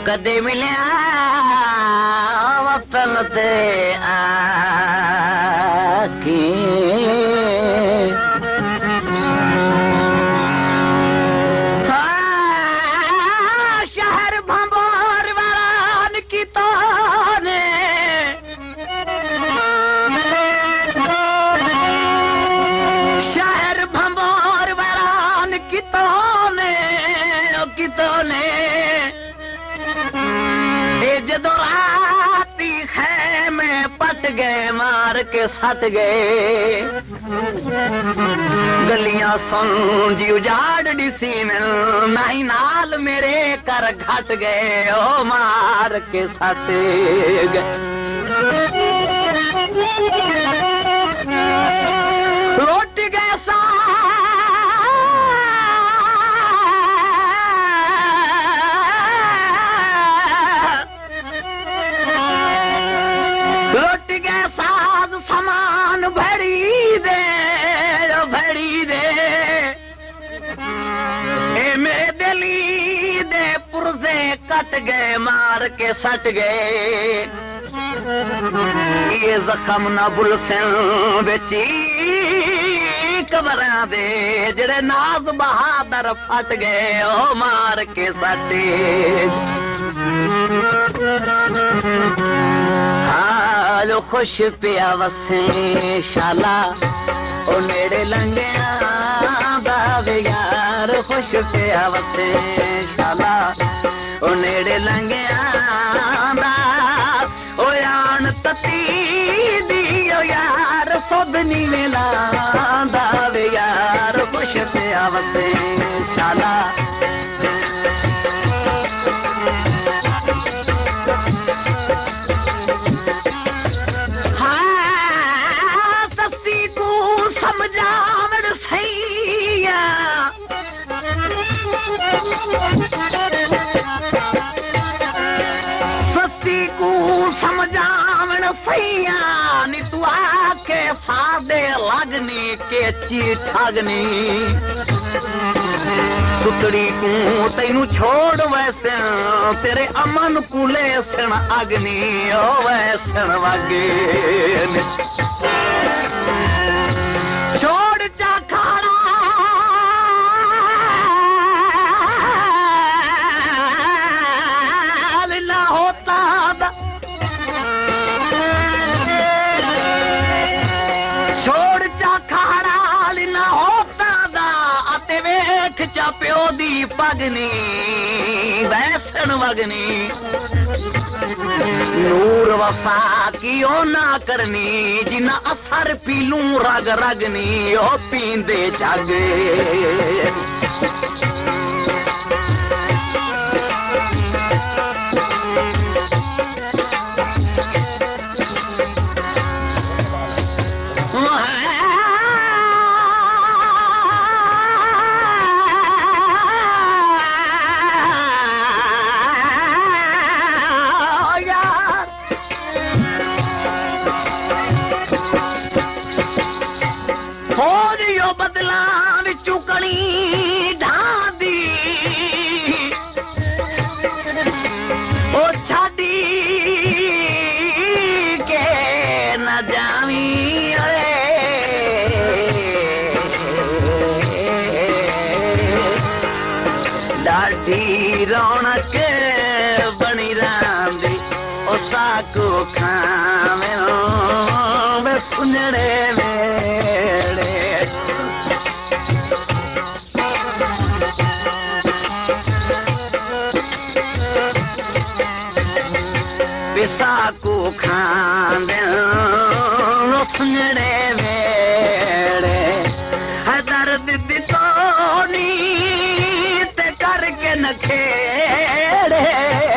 कदे मिलिया वतन ते आके शहर भंबोर वरान की ताने शहर भंबोर वरान की ताने जदो राती खैमे पट गए मार के सट गए गलियां सुन जी उजाड़ दिसी नहीं नाल मेरे कर घट गए ओ मार के सट गए लौट गए सा लुट गए साज समान भड़ी दे ए मेरे दिली दे पुरजे कट गए मार के सट गए ये जख्म न बुलसन बेची कबरां दे जेड़े नाज बहादुर फट गए ओ मार के सट हालो खुश पिया वसे शाला ओ नेड़े लंघिया बावे यार खुश पिया वसे शाला ओ नेड़े लंघिया ओ आन तती दियो यार सोबनी मिला बावे यार खुश पिया वसे शाला समझावण सैया सती को समझावण सैया नी तू आके सादे लगनी के चीठगनी सुतड़ी को तैनू छोड़ वैसे तेरे अमन कुले सण अग्नि ओ वैसण वगे छोड़ जा खाना ना होता छोड़ जा खाना ना होता अते वेख चा प्यो दी पगनी वैसण वगनी नूर वफा की ओ ना करनी जिना असर पीलू रग रगनी ओ पींदे जागे रौनक बनी रांदी उसा को खावे सुनड़े वेड़े पिसा को खावे सुनड़े वेड़े है दर्द दितोनी करके न खेड़े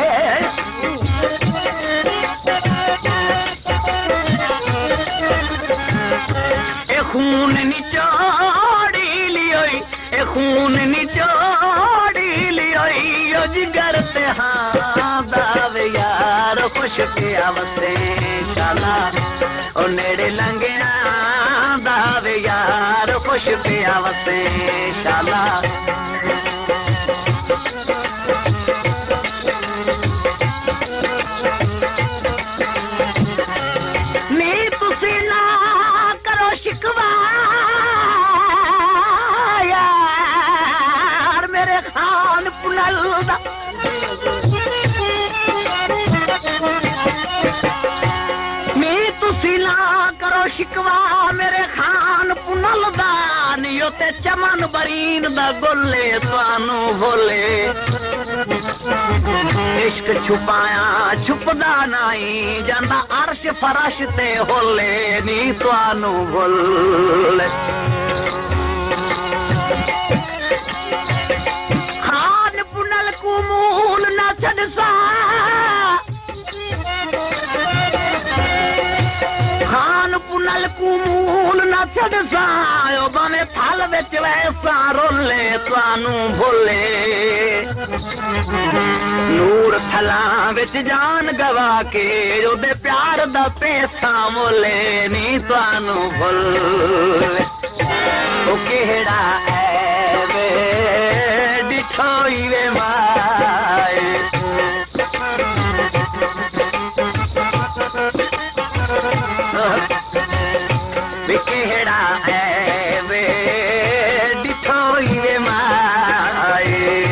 ए खून निचोड़ी लियो ए खून निचोड़ी लियो यो जिगर ते हाँ दावे यार खुश पिया वसे शाला ओ नेड़े लंघिया दावे यार खुश पिया वसे शाला खान पुनल दा तुसी ना करो शिकवा मेरे खान पुनल दा नियो ते चमन बरीन दा गोले तानू बोले इश्क छुपाया छुपदा नहीं जांदा अर्श फरश ते होले नी तानू बोले खान पुनल को मूल ना छड़सा खान पुनल को मूल न छड़सायो बने थल विच वैसा रोले तानू भोले नूर थला विच जान गवा के ओदे प्यार दा पैसा मोले नी तानू भोले ओ केड़ा है वे डिठोई वे माए केड़ा है वे डिठोई वे माए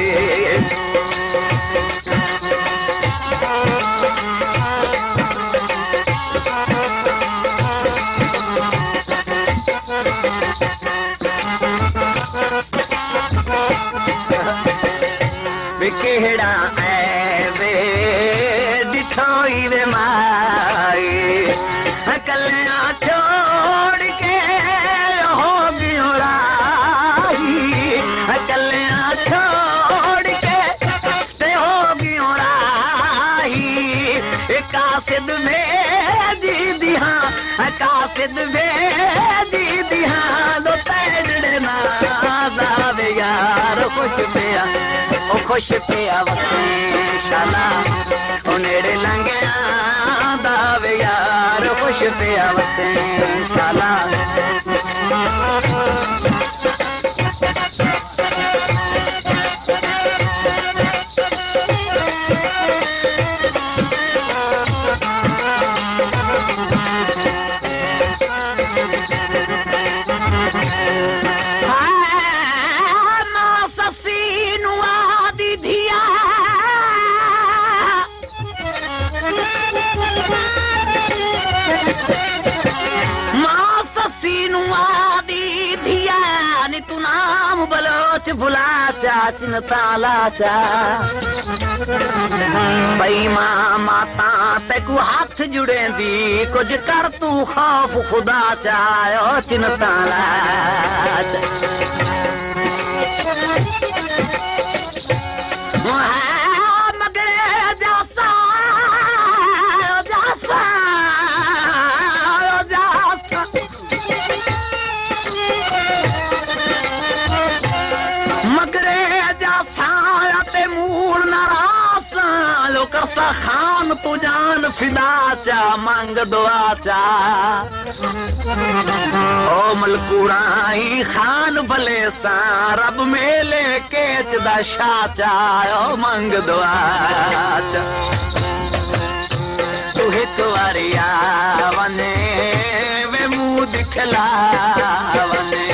वे केड़ा है वे डिठोई वे माए कल्या छोड़ के हो गियोराही कल्या छोड़ के ते हो गियोराही कासिद भेजी दिहा कासिद भेजी दिहा दो तेरे ना दावे यार खुश पिया वक्ते शाला ओ नेड़े लंघिया दावे यार खुश पिया वक्ते शाला बलोच भुला चाचन ताला चा बई मां माता ते को हाथ जुड़े दी कुछ कर तू खौफ खुदा चायो चिन ताला करता खान तू जान फिदा चा मांग दुआ चा ओ मलकूराई खान भले सा रब मेले केच दा शाह चा ओ मांग दुआ चा तू एक वारी आवने वे मुंह दिखला वने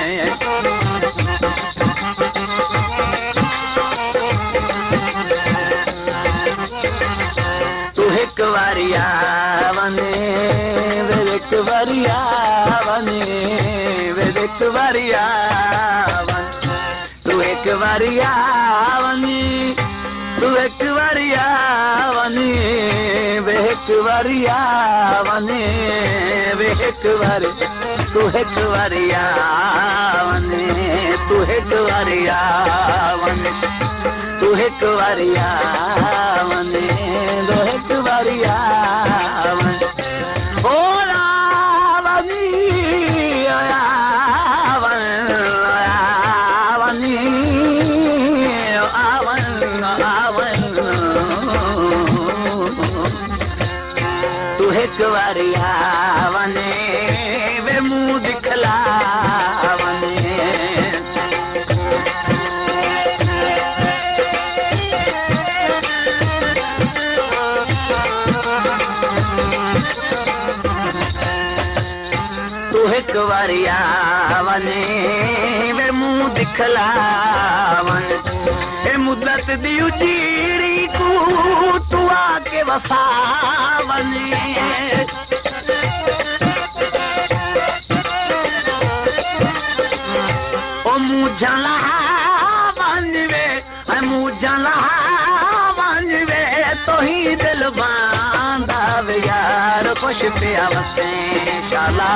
एक वारिया वने एक वारिया वने एक वारिया वन तू एक वारिया वनी तू एक वारिया वनी एक वारिया वने एक वारी तू एक वारिया वने तू एक वारिया वने तू एक वारिया वने दो एक वारिया वने ओ रावनी आवनी आवन आवन तू एक वारिया वने वे मुंह दिखला वने एक वारिया वने वे मुंह दिखला वने मुद्दत दी उजीड़ी को तू आके वसा वञे ओ मुझला वञवे मुझला वञवे तो ही दिल बांधा वे यार खुश पिया वसे शाला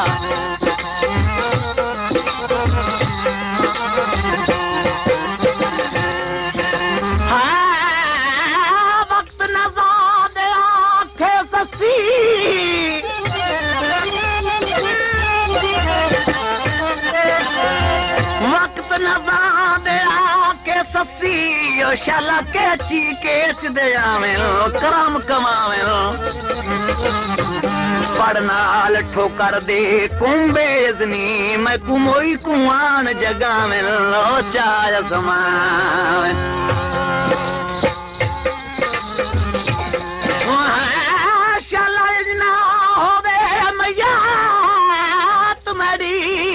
शाला कैची केच दे आवें करम कमावें पढ़नाल ठोकर दे कुंबेजनी मैं कुमोई कुआन जगावें लो चाय समावें शाला इजना होवे मैया तुम्हारी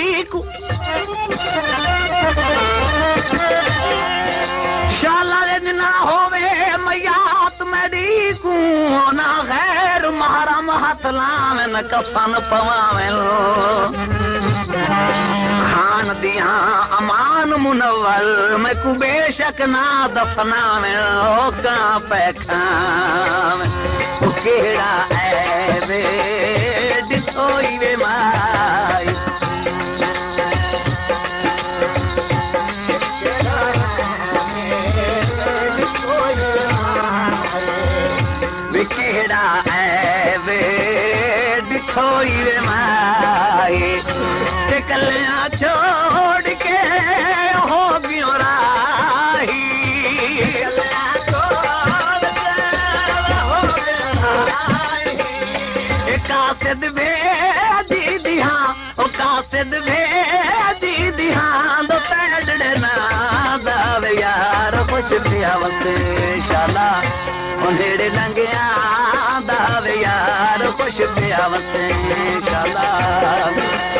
ना होवे मैयात मेरी को ना गैर महरम हाथ लावे न कफन पवावे खान दिया अमान मुनव्वल मैं को बेशक ना दफनावे ओ का पैखावे ओ केड़ा ऐबे दिसोई वे माई केड़ा ऐबे दिखोई वे माई ते कलियां छोड़ के हो गयो राही कलियां छोड़ के हो गयो राही कासिद भेजी दिहां ओ कासिद भेजी दिहां दो पैडड़े ना दावे यार खुश पिया वसे शाला उन्हेड़े लंघिया दावे यार खुश पिया वसे शाला